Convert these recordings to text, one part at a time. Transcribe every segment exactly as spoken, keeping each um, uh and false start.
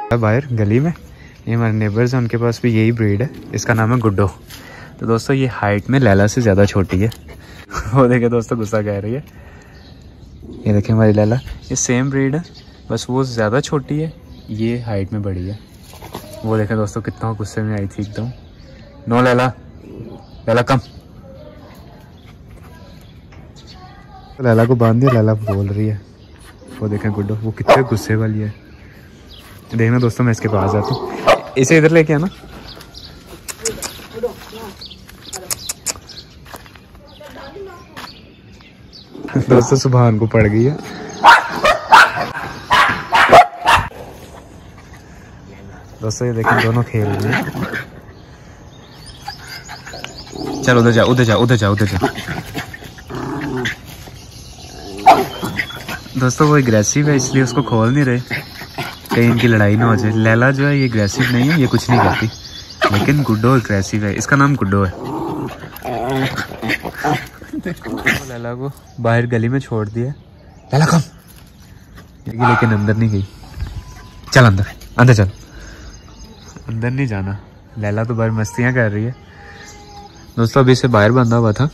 बाहर गली में ये हमारे नेबर्स हैं, उनके पास भी यही ब्रीड है, इसका नाम है गुड्डो। तो दोस्तों ये हाइट में लैला से ज़्यादा छोटी है। वो देखे दोस्तों गुस्सा कह रही है। ये देखें हमारी लैला, ये सेम ब्रीड है, बस वो ज़्यादा छोटी है, ये हाइट में बड़ी है। वो देखें दोस्तों कितना गुस्से में आई थी एकदम। No Laila, Laila come. तो लैला को बांध दिया, लैला बोल रही है। वो देखें गुड्डो, वो कितने गुस्से वाली है। देखना दोस्तों मैं इसके पास जाता हूँ, इसे इधर लेके आना। दोस्तों सुभान को पड़ गई है। दोस्तों ये देखें दोनों खेल रहे हैं। चलो उधर जाओ, उधर जाओ, उधर जाओ, उधर जाओ। दोस्तों वो एग्रेसिव है इसलिए उसको खोल नहीं रहे, कहीं इनकी लड़ाई ना हो जाए। लैला जो है ये एग्रेसिव नहीं है, ये कुछ नहीं करती, लेकिन गुड्डो एग्रेसिव है, इसका नाम गुड्डो है। लैला को बाहर गली में छोड़ दिया। लैला कम, लेकिन अंदर नहीं गई। चल अंदर, अंदर चल। अंदर नहीं जाना, लैला तो बाहर मस्तियां कर रही है। दोस्तों अभी इसे बाहर बांधा हुआ था।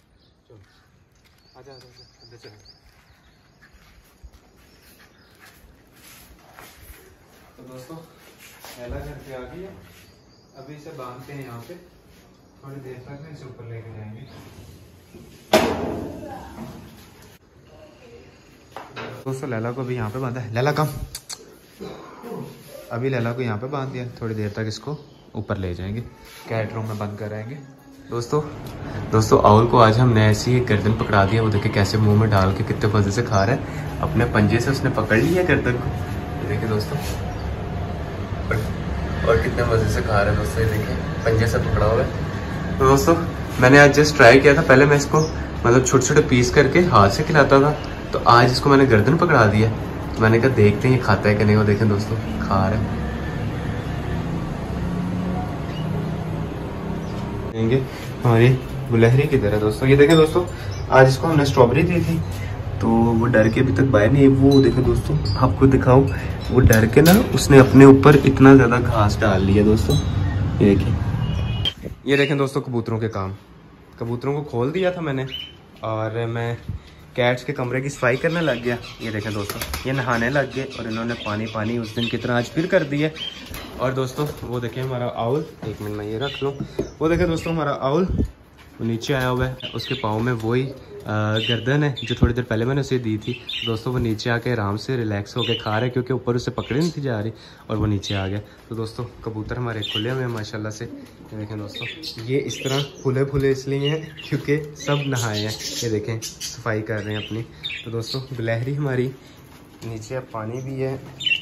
तो दोस्तों लैला घर पे आ गई है, अभी इसे बांधते हैं यहाँ पे, थोड़ी देर तक में इसे ऊपर लेके जाएंगे। दोस्तों लैला को अभी यहाँ पे बांधा है। लैला कम, अभी लैला को यहाँ पे बांध दिया, थोड़ी देर तक इसको ऊपर ले जाएंगे, कैट रूम में बंद कराएंगे। दोस्तों दोस्तों आउल को आज हमने ऐसी ही गर्दन पकड़ा दिया। वो देखिए कैसे मुंह में डाल के कितने मजे से खा रहा है, अपने पंजे से उसने पकड़ लिया गर्दन को। ये देखिए दोस्तों, और कितने मजे से खा रहा है दोस्तों। ये देखिए पंजे से पकड़ा हुआ है। तो दोस्तों मैंने आज जस्ट ट्राई किया था, पहले मैं इसको मतलब छोटे छोटे पीस करके हाथ से खिलाता था, तो आज इसको मैंने गर्दन पकड़ा दिया। तो मैंने कहा देखते हैं ये खाता है कि नहीं। वो देखें दोस्तों खा रहा है। हमारी गुलहरी किधर है दोस्तों? ये देखें दोस्तों, आज इसको हमने स्ट्रॉबेरी दी थी, तो वो डर के अभी तक बाहर नहीं है। वो देखें दोस्तों, आपको दिखाऊं, वो डर के ना उसने अपने ऊपर इतना ज़्यादा घास डाल लिया दोस्तों। ये देखिए, ये देखें दोस्तों कबूतरों के काम। कबूतरों को खोल दिया था मैंने और मैं कैट्स के कमरे की सफाई करने लग गया। ये देखें दोस्तों, ये नहाने लग गए और इन्होंने पानी पानी उस दिन की तरह आज फिर कर दिया। और दोस्तों वो देखें हमारा आउल, एक मिनट में ये रख लूँ। वो देखें दोस्तों हमारा आउल, वो नीचे आया हुआ है, उसके पाँव में वही गर्दन है जो थोड़ी देर पहले मैंने उसे दी थी। दोस्तों वो नीचे आके आराम से रिलैक्स होकर खा रहा है, क्योंकि ऊपर उसे पकड़ी नहीं थी जा रही, और वो नीचे आ गया। तो दोस्तों कबूतर हमारे खुले हुए हैं माशाल्लाह से। ये देखें दोस्तों, ये इस तरह फुले फुले इसलिए हैं क्योंकि सब नहाए हैं। ये देखें सफाई कर रहे हैं अपनी। तो दोस्तों गुलहरी हमारी नीचे, अब पानी भी है।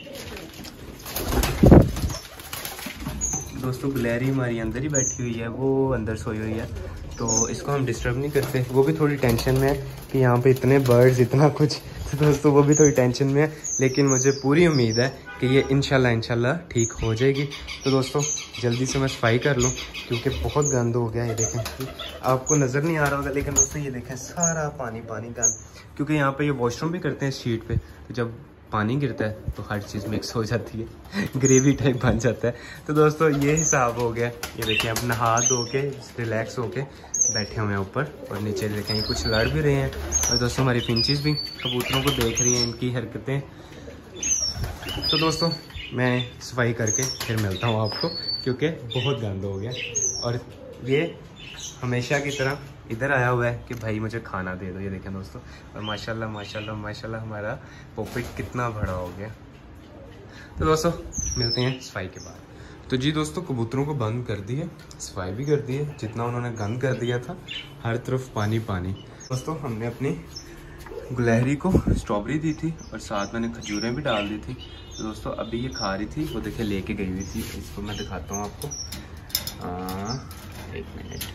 दोस्तों गुलहरी हमारी अंदर ही बैठी हुई है, वो अंदर सोई हुई है, तो इसको हम डिस्टर्ब नहीं करते। वो भी थोड़ी टेंशन में है कि यहाँ पे इतने बर्ड्स इतना कुछ, तो दोस्तों वो भी थोड़ी टेंशन में है, लेकिन मुझे पूरी उम्मीद है कि ये इंशाल्लाह इंशाल्लाह ठीक हो जाएगी। तो दोस्तों जल्दी से मैं सफाई कर लूँ क्योंकि बहुत गंद हो गया। ये देखें, आपको नज़र नहीं आ रहा होगा, लेकिन दोस्तों ये देखें सारा पानी पानी गंद, क्योंकि यहाँ पे ये वॉशरूम भी करते हैं शीट पे, तो जब पानी गिरता है तो हर चीज़ मिक्स हो जाती है, ग्रेवी टाइप बन जाता है। तो दोस्तों ये हिसाब हो गया। ये देखें अब नहा धो के रिलैक्स होके बैठे हुए हैं ऊपर, और नीचे देखें कुछ लड़ भी रहे हैं। और दोस्तों हमारी फिंचेस भी कबूतरों को देख रही हैं, इनकी हरकतें। तो दोस्तों मैं सफाई करके फिर मिलता हूँ आपको, क्योंकि बहुत गंद हो गया। और ये हमेशा की तरह इधर आया हुआ है कि भाई मुझे खाना दे दो। ये देखें दोस्तों, और माशाल्लाह माशाल्लाह माशाल्लाह हमारा पॉकेट कितना बड़ा हो गया। तो दोस्तों मिलते हैं सफाई के बाद। तो जी दोस्तों कबूतरों को बंद कर दिए, सफाई भी कर दी है, जितना उन्होंने गंद कर दिया था, हर तरफ पानी पानी। दोस्तों हमने अपनी गुलहरी को स्ट्रॉबेरी दी थी और साथ मैंने खजूरें भी डाल दी थी। तो दोस्तों अभी ये खा रही थी, वो देखिए लेके गई हुई थी। इसको मैं दिखाता हूँ आपको, आ, एक मिनट।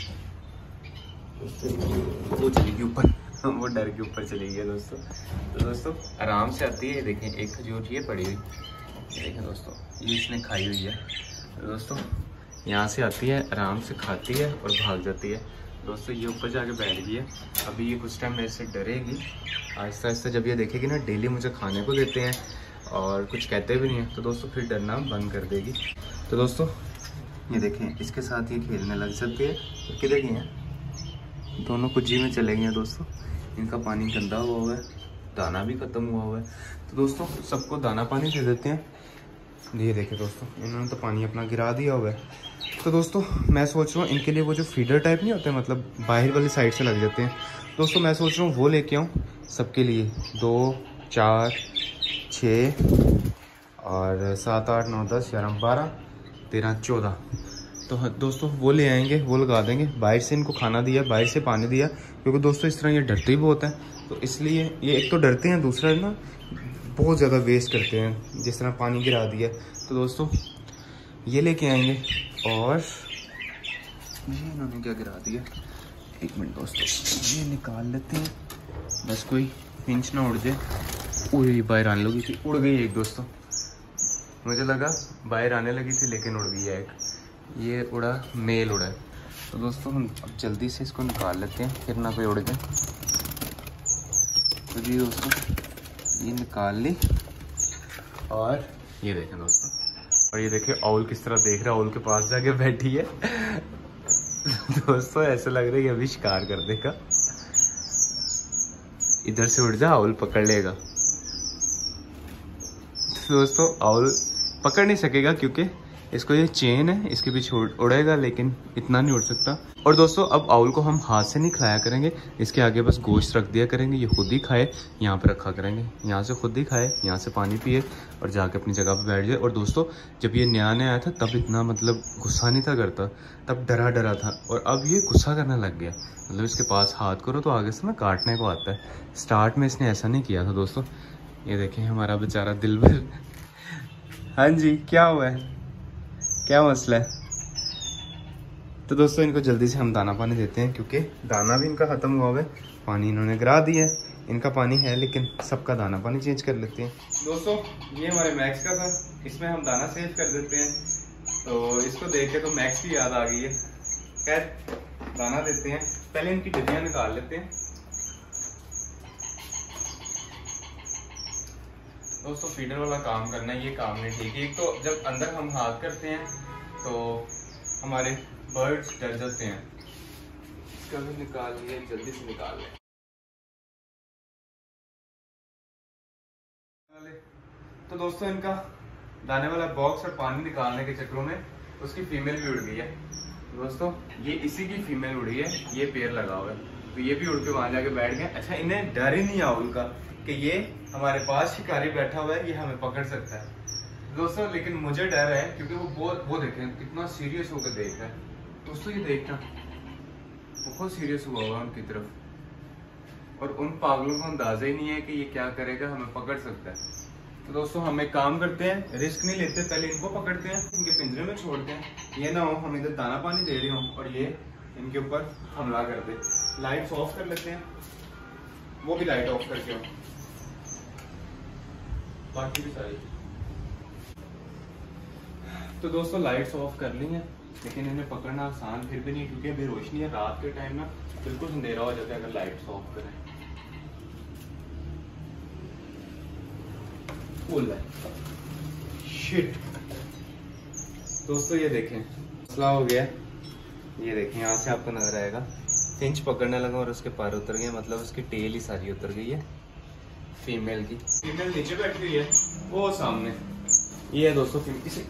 वो चली गई ऊपर, वो डर के ऊपर चली गई दोस्तों। तो दोस्तों आराम से आती है। देखें एक खजूर ये पड़ी हुई, देखें दोस्तों ये इसने खाई हुई है। तो दोस्तों यहाँ से आती है, आराम से खाती है और भाग जाती है। दोस्तों ये ऊपर जाके बैठ गई है। अभी ये कुछ टाइम मेरे से डरेगी। आहिस्ता आहिस्ता जब ये देखेगी ना डेली मुझे खाने को देते हैं और कुछ कहते भी नहीं है, तो दोस्तों फिर डरना बंद कर देगी। तो दोस्तों ये देखें, इसके साथ ये खेलने लग सकती है। तो किधर गई हैं दोनों, कुछ जी में चले गए हैं दोस्तों। इनका पानी गंदा हुआ हुआ है, दाना भी ख़त्म हुआ हुआ है। तो दोस्तों सबको दाना पानी दे देते हैं। ये देखें दोस्तों, इन्होंने तो पानी अपना गिरा दिया हुआ है। तो दोस्तों मैं सोच रहा हूँ इनके लिए वो जो फीडर टाइप नहीं होते, मतलब बाहर वाली साइड से लग जाते हैं दोस्तों, मैं सोच रहा हूँ वो लेके आऊँ सबके लिए। दो, चार, छः और सात, आठ, नौ, दस, ग्यारह, बारह, तेरह, चौदह। तो दोस्तों वो ले आएंगे, वो लगा देंगे। बाहर से इनको खाना दिया, बाहर से पानी दिया, क्योंकि दोस्तों इस तरह ये डरते ही बहुत हैं। तो इसलिए ये एक तो डरते हैं, दूसरा ना बहुत ज़्यादा वेस्ट करते हैं, जिस तरह पानी गिरा दिया। तो दोस्तों ये लेके आएंगे। और ये इन्होंने क्या गिरा दिया, एक मिनट दोस्तों, ये निकाल लेते हैं, बस कोई पिंच ना उड़ जाए। उड़ी बाहर आने लगी थी, उड़ गई एक दोस्तों, मुझे लगा बाहर आने लगी थी लेकिन उड़ गई है एक। ये उड़ा, मेल उड़ा है। तो दोस्तों हम अब जल्दी से इसको निकाल लेते हैं, फिर ना कोई उड़ जाए। तो जी दोस्तों ये निकाल ली। और ये देखें दोस्तों, और ये देखें आउल किस तरह देख रहा है, आउल के पास जाके बैठी है। दोस्तों ऐसा लग रहा है कि अभी शिकार कर देगा। इधर से उड़ जा, आउल पकड़ लेगा। दोस्तों आउल पकड़ नहीं सकेगा क्योंकि इसको ये चेन है, इसके पीछे उड़ेगा, लेकिन इतना नहीं उड़ सकता। और दोस्तों अब आउल को हम हाथ से नहीं खिलाया करेंगे, इसके आगे बस गोश्त रख दिया करेंगे, ये खुद ही खाए। यहाँ पे रखा करेंगे, यहाँ से खुद ही खाए, यहाँ से पानी पिए और जाके अपनी जगह पे बैठ जाए। और दोस्तों जब ये नया नया आया था तब इतना मतलब गुस्सा नहीं था करता, तब डरा डरा था। और अब ये गुस्सा करने लग गया, मतलब इसके पास हाथ करो तो आगे से ना काटने को आता है। स्टार्ट में इसने ऐसा नहीं किया था दोस्तों। ये देखें हमारा बेचारा दिलबर। हाँ जी, क्या हुआ है, क्या मसला है? तो दोस्तों इनको जल्दी से हम दाना पानी देते हैं, क्योंकि दाना भी इनका ख़त्म हुआ हुआ है, पानी इन्होंने गिरा दिया है। इनका पानी है लेकिन सबका दाना पानी चेंज कर लेते हैं। दोस्तों ये हमारे मैक्स का था, इसमें हम दाना चेंज कर देते हैं। तो इसको देख के तो मैक्स की याद आ गई है। खैर दाना देते हैं, पहले इनकी डिब्बियाँ निकाल लेते हैं। दोस्तों फीडर वाला काम करना है, ये काम नहीं ठीक है। एक तो जब अंदर हम हाथ करते हैं तो हमारे बर्ड्स डर जाते हैं। इसका भी निकाल लिए, जल्दी से निकाल लें। तो दोस्तों इनका दाने वाला बॉक्स और पानी निकालने के चक्करों में उसकी फीमेल भी उड़ गई है। दोस्तों ये इसी की फीमेल उड़ी है, ये पेड़ लगा हुआ है, तो ये भी उड़ के वहां जाके बैठ गए। अच्छा इन्हें डर ही नहीं आउल का कि ये हमारे पास शिकारी बैठा हुआ है, ये हमें पकड़ सकता है दोस्तों। लेकिन मुझे डर है क्योंकि वो बहुत वो देखें कितना सीरियस होकर देख रहा है दोस्तों। ये देखना बहुत सीरियस हुआ हुआ उनकी तरफ, और उन पागलों को अंदाजा ही नहीं है कि ये क्या करेगा, हमें पकड़ सकता है। तो दोस्तों हम एक काम करते हैं, रिस्क नहीं लेते, पहले इनको पकड़ते हैं, इनके पिंजरे में छोड़ते हैं। ये ना हो हम इधर दाना पानी दे रहे हो और ये इनके ऊपर हमला कर दे। लाइट्स ऑफ कर लेते हैं, वो भी लाइट ऑफ करके हो, बाकी भी सारी। तो दोस्तों लाइट्स ऑफ कर ली हैं, लेकिन इन्हें पकड़ना आसान फिर भी नहीं, क्योंकि अभी रोशनी है, रात के टाइम ना बिल्कुल अंधेरा हो जाता है अगर लाइट्स ऑफ करें। फुल है शिट। दोस्तों ये देखें मसला हो गया, ये देखें यहाँ से आपको नजर आएगा फिंच पकड़ने लगा और उसके पैर उतर गए, मतलब उसकी टेल ही सारी उतर गई है फीमेल की। फीमेल नीचे बैठी हुई है, वो सामने ये है दोस्तों फीमेल। इसे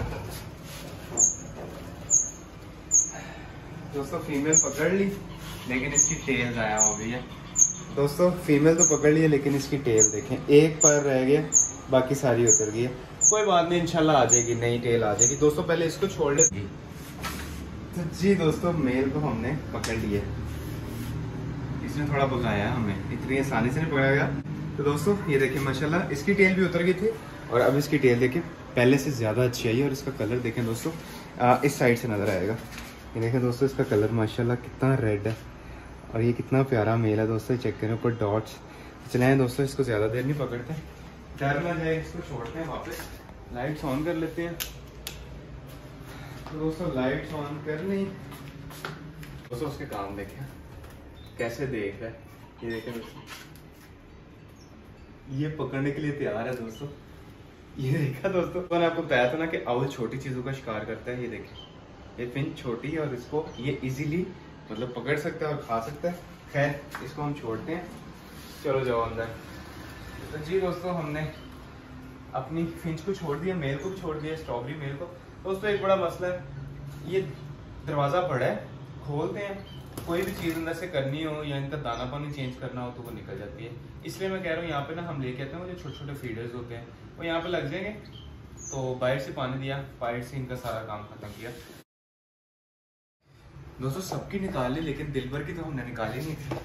दोस्तों फीमेल पकड़ ली लेकिन इसकी टेल गायब हो गई है। दोस्तों फीमेल तो पकड़ ली है लेकिन इसकी टेल देखें, एक पैर रह गया, बाकी सारी उतर गई है। कोई बात नहीं, इंशाल्लाह आ जाएगी, नई टेल आ जाएगी। दोस्तों पहले इसको छोड़ लेगी। तो जी दोस्तों मेल को हमने पकड़ लिया, इसने थोड़ा भगाया हमें, इतनी आसानी से नहीं पकड़ा गया। तो दोस्तों ये देखिए माशाल्लाह इसकी टेल भी उतर गई थी, और अब इसकी टेल देखें पहले से ज़्यादा अच्छी आई है। और इसका कलर देखें दोस्तों, आ, इस साइड से नज़र आएगा। ये देखें दोस्तों इसका कलर माशाल्लाह कितना रेड है, और ये कितना प्यारा मेल है दोस्तों। चेक करें ऊपर डॉट्स। चलें दोस्तों इसको ज़्यादा देर नहीं पकड़ते, डर ना जाए, इसको छोड़ते हैं वापस। लाइट्स ऑन कर लेते हैं। तो दोस्तों लाइट्स ऑन कर ली दोस्तों, उसके काम देखें कैसे देख रहा है। ये देखें दोस्तों, ये पकड़ने के लिए तैयार है दोस्तों। ये देखा दोस्तों, मैंने आपको बताया था ना कि आउल छोटी चीजों का शिकार करता है। ये देखें, ये फिंच छोटी है और इसको ये इजीली मतलब पकड़ सकता है और खा सकता है। खैर इसको हम छोड़ते हैं, चलो जाओ अंदर। तो जी दोस्तों, हमने अपनी फिंच को छोड़ दिया, मेल को भी छोड़ दिया, स्ट्रॉबेरी मेल को। दोस्तों एक बड़ा मसला है, ये दरवाज़ा पड़ा है, खोलते हैं कोई भी चीज़ अंदर से करनी हो या इनका दाना पानी चेंज करना हो तो वो निकल जाती है। इसलिए मैं कह रहा हूँ यहाँ पे ना हम लेके आते हैं, वो जो छोटे छोटे फीडर्स होते हैं वो यहाँ पे लग जाएंगे। तो बाहर से पानी दिया, बाहर से इनका सारा काम खत्म किया। दोस्तों सबकी निकाली, लेकिन दिल भर की तो हमने निकाली नहीं थी।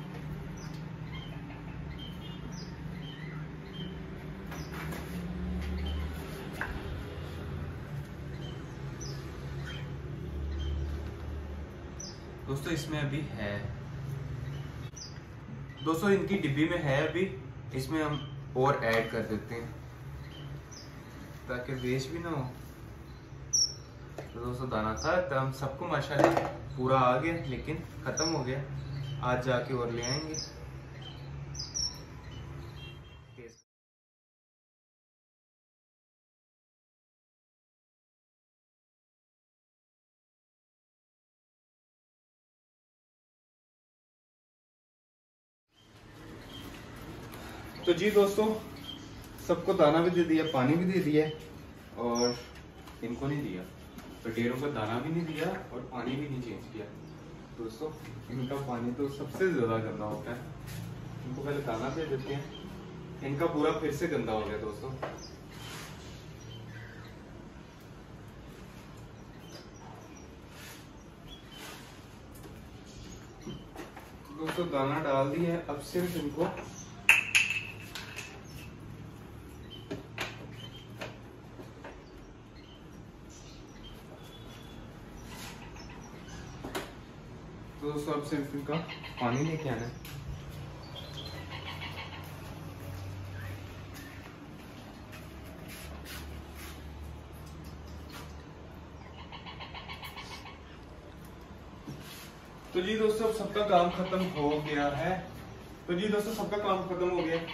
दोस्तों इसमें अभी है, दोस्तों इनकी डिब्बी में है अभी, इसमें हम और ऐड कर देते हैं ताकि वेस्ट भी ना हो। तो दोस्तों दाना था तब हम सबको माशाल्लाह पूरा आ गया, लेकिन खत्म हो गया। आज जाके और ले आएंगे। तो जी दोस्तों, सबको दाना भी दे दिया, पानी भी दे दिया और इनको नहीं दिया, तो डेरों को दाना भी नहीं दिया और पानी भी नहीं चेंज किया। दोस्तों इनका पानी तो सबसे ज्यादा गंदा होता है। इनको पहले दाना दे देते हैं, इनका पूरा फिर से गंदा हो गया दोस्तों। दोस्तों दाना डाल दिया है, अब सिर्फ इनको तो दोस्तों अब सिर्फ इनका पानी लेके आना है। तो जी दोस्तों अब सबका काम खत्म हो गया है। तो जी दोस्तों सबका काम खत्म हो गया।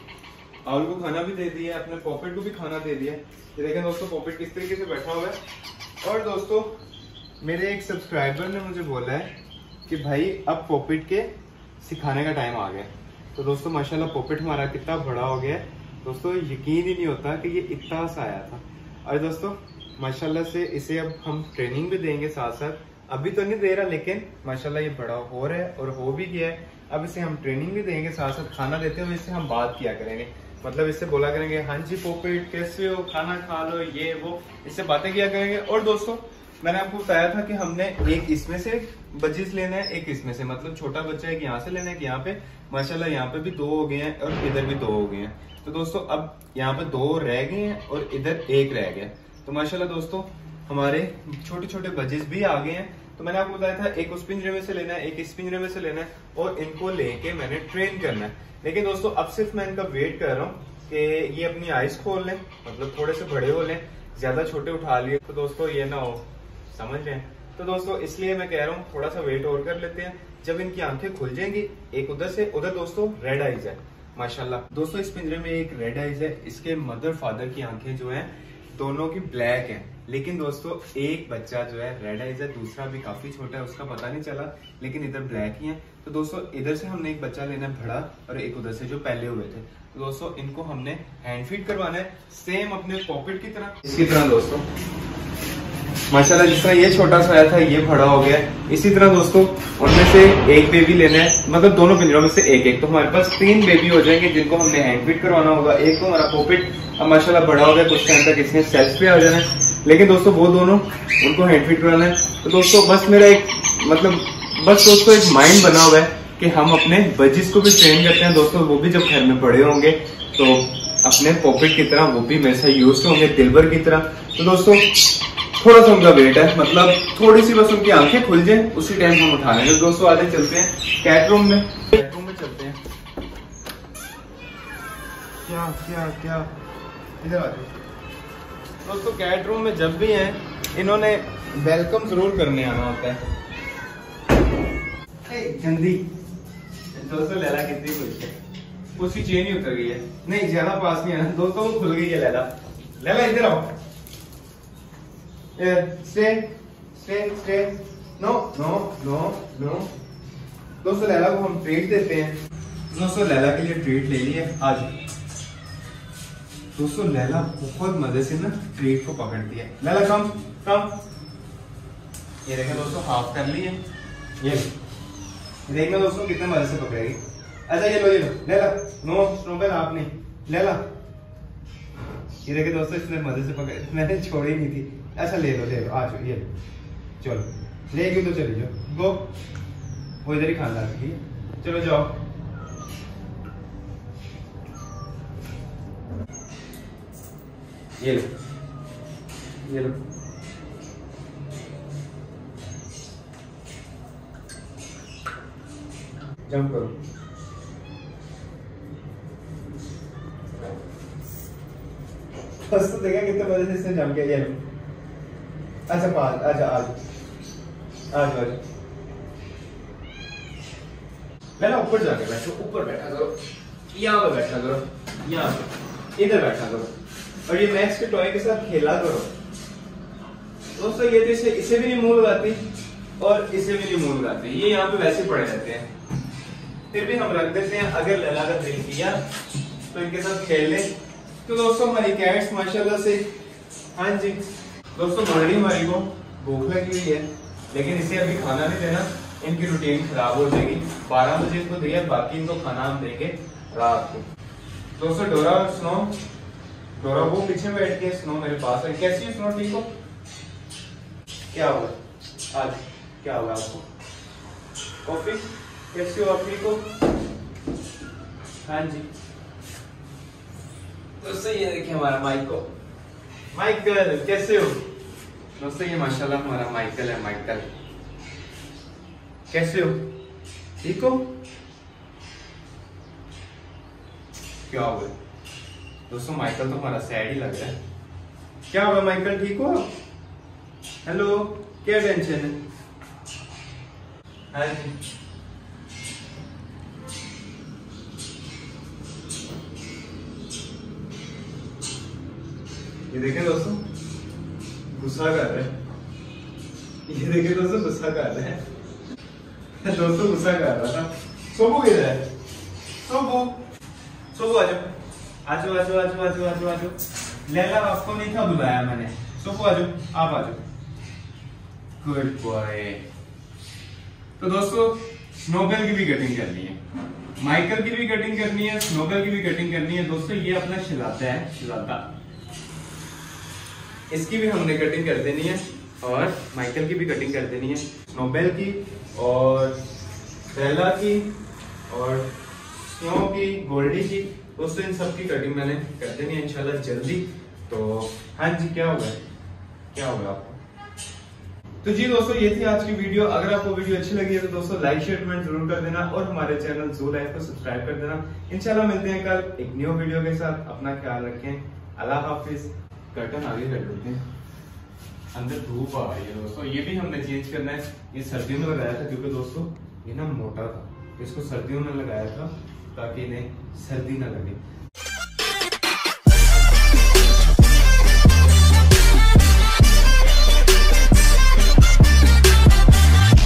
आउल को खाना भी दे दिया, अपने पॉकेट को भी खाना दे दिया। ये देखें दोस्तों पॉकेट किस तरीके से बैठा हुआ है। और दोस्तों मेरे एक सब्सक्राइबर ने मुझे बोला है कि भाई अब पॉपेट के सिखाने का टाइम आ गया। तो दोस्तों माशाल्लाह पॉपेट हमारा कितना बड़ा हो गया है। दोस्तों यकीन ही नहीं होता कि ये इतना सा आया था। और दोस्तों माशाल्लाह से इसे अब हम ट्रेनिंग भी देंगे साथ साथ, अभी तो नहीं दे रहा लेकिन माशाल्लाह ये बड़ा हो रहा है और हो भी गया है। अब इसे हम ट्रेनिंग भी देंगे, साथ साथ खाना देते हुए इससे हम बात किया करेंगे। मतलब इससे बोला करेंगे हाँ जी पॉपेट कैसे हो, खाना खा लो, ये वो, इससे बातें किया करेंगे। और दोस्तों मैंने आपको बताया था कि हमने एक इसमें से बजिस लेना है, एक इसमें से, मतलब छोटा बच्चा एक यहाँ से लेना है कि यहाँ पे माशाल्लाह यहाँ पे भी दो हो गए हैं और इधर भी दो हो गए हैं। तो दोस्तों अब यहाँ पे दो रह गए हैं और इधर एक रह गया। तो माशाल्लाह दोस्तों हमारे छोटे छोटे बजिस भी आ गए हैं। तो मैंने आपको बताया था एक उस पिंजरे में से लेना है, एक इस पिंजरे में से लेना है और इनको लेके मैंने ट्रेन करना है। लेकिन दोस्तों अब सिर्फ मैं इनका वेट कर रहा हूँ कि ये अपनी आइज खोल लें, मतलब थोड़े से बड़े हो लें, ज्यादा छोटे उठा लिए तो दोस्तों ये ना हो, समझ रहे हैं। तो दोस्तों इसलिए मैं कह रहा हूँ थोड़ा सा वेट और कर लेते हैं। जब इनकी आंखें खुल जाएंगी, एक उधर से, उधर दोस्तों रेड आइज है माशाल्लाह। दोस्तों इस पिंजरे में एक रेड आइज है, इसके मदर फादर की आंखें जो है दोनों की ब्लैक है। लेकिन दोस्तों एक बच्चा जो है रेड आइज है, दूसरा भी काफी छोटा है, उसका पता नहीं चला, लेकिन इधर ब्लैक ही है। तो दोस्तों इधर से हमने एक बच्चा लेना है बड़ा और एक उधर से जो पहले हुए थे। तो दोस्तों इनको हमने हैंड फीड करवाना है सेम अपने पॉकेट की तरह, इसी तरह दोस्तों माशाल्लाह। जिस तरह ये छोटा सा आया था ये बड़ा हो गया, इसी तरह दोस्तों उनमें से एक बेबी लेना है, मतलब दोनों पिंजरों में से एक एक। तो हमारे पास तीन बेबी हो जाएंगे जिनको हमने हैंड फीड करवाना होगा। एक तो हमारा पॉपेट अब माशाल्लाह बड़ा हो गया, कुछ टाइम तक इसने सेल्फ पे आ जाना है, लेकिन दोस्तों वो दोनों उनको हैंड फीड करवाना है। तो दोस्तों बस मेरा एक मतलब बस दोस्तों एक माइंड बना हुआ है कि हम अपने बजिस को भी ट्रेन करते हैं दोस्तों। वो भी जब घर में बड़े होंगे तो अपने पॉकेट की तरह वो भी मेरे से यूज होंगे, दिलबर की तरह। तो दोस्तों थोड़ा सा उनका वेट है, मतलब थोड़ी सी बस उनकी आंखें खुल जाए उसी टाइम हम उठा लेंगे। दोस्तों आगे चलते हैं कैट रूम में, कैट रूम में चलते हैं। क्या क्या क्या इधर आ जाओ दोस्तों। कैट रूम में जब भी हैं इन्होंने वेलकम जरूर करने आना होता है। गंदी दोस्तों लैला कितनी खुश है, उसकी चेन ही उतर गई है। नहीं ज्यादा पास नहीं आना दोस्तों, वो खुल गई है। लैला लैला इधर आओ, stay stay stay, no no no no. दोस्तों लैला को हम ट्रीट देते हैं। दोस्तों लैला के लिए ट्रीट ले लिए आज। दोस्तों लैला बहुत मजे से ना ट्रीट को पकड़ती है। लैला कम कम, ये देखें दोस्तों हाफ कर ली है। ये देखना दोस्तों कितने मजे से पकड़ेगी। अच्छा ये लो ये लो लैला, नो स्नोबेल आप नहीं लैला। ये देखे दोस्तों इसने मजे से पकड़, मैंने छोड़ी नहीं थी। अच्छा ले लो ले लो, आ जाओ ये लो, चलो लेगी तो चली जाओ, गो वो इधर ही खाना रखी है, चलो जाओ। ये लो ये लो, जंप करो। दोस्तों देखा कितने मजे से इसने जंप किया। ये लो, अच्छा पास, अच्छा आज आज आज मैंने ऊपर जाके बैठो, ऊपर बैठा करो, यहाँ पे बैठा करो, यहाँ पे इधर बैठा करो, और ये मैक्स के टॉय के साथ खेला करो। दोस्तों ये तो इसे इसे भी नहीं मुंह लगाती और इसे भी नहीं मुंह लगाती, ये यहाँ पे वैसे पड़े रहते हैं। फिर भी हम रख देते हैं, अगर लैला का दिल किया तो इनके साथ खेल ले। तो दोस्तों हमारी कैट्स माशाल्लाह से, हाँ जी दोस्तों मरड़ी हमारी को भूख लगी हुई है, लेकिन इसे अभी खाना नहीं देना, इनकी रूटीन खराब हो जाएगी। बारह बजे इनको दिया, बाकी इनको खाना हम देंगे रात को। दोस्तों डोरा और स्नो, डोरा वो पीछे बैठ के, स्नो मेरे पास है। कैसी है स्नो, ठीक हो? क्या हुआ आज, क्या हुआ आपको? कॉफी कैसी हो आप, ठीक हो? हाँ जी दोस्तों ये देखिए हमारा माइको, माइकल कैसे हो? दोस्तों ये माशाल्लाह हमारा माइकल है। माइकल कैसे हो, ठीक हो? क्या हुआ दोस्तों, माइकल तो हमारा सैड ही लग रहा है। क्या हुआ माइकल, ठीक हो? हेलो, क्या टेंशन है? हाँ जी ये देखें दोस्तों गुस्सा कर रहे हैं, ये देखें दोस्तों गुस्सा कर रहे हैं। दोस्तों गुस्सा कर रहा था। सोबू किधर है? सोबू सोबू आजो आजो आजो आजो आजो आजो आजो। लैला आपको नहीं था बुलाया मैंने। सोबू आजो, आप आजो, गुड बॉय। तो दोस्तों स्नोबेल की भी कटिंग करनी है, माइकल की भी कटिंग करनी है, स्नोबेल की भी कटिंग करनी है। दोस्तों ये अपना शिलाता है, शिलाता, इसकी भी हमने कटिंग कर देनी है, और माइकल की भी कटिंग कर देनी है, स्नोबेल की और बेला की और स्नो की, गोल्डी की। दोस्तों इन सब की कटिंग मैंने कर देनी है इंशाल्लाह जल्दी। तो हाँ जी क्या होगा, क्या होगा आपको? तो जी दोस्तों ये थी आज की वीडियो। अगर आपको वीडियो अच्छी लगी है तो दोस्तों लाइक शेयर कमेंट जरूर कर देना, और हमारे चैनल ज़ू लाइफ को सब्सक्राइब कर देना। इंशाल्लाह मिलते हैं कल एक न्यू वीडियो के साथ। अपना ख्याल रखें, अल्लाह हाफिज। कर्टन आगे कर देते हैं, अंदर धूप आ रही है दोस्तों। ये भी हमने चेंज करना है, ये सर्दियों में लगाया था क्योंकि दोस्तों ये ना मोटा था, इसको सर्दियों में लगाया था ताकि इन्हें सर्दी ना लगे।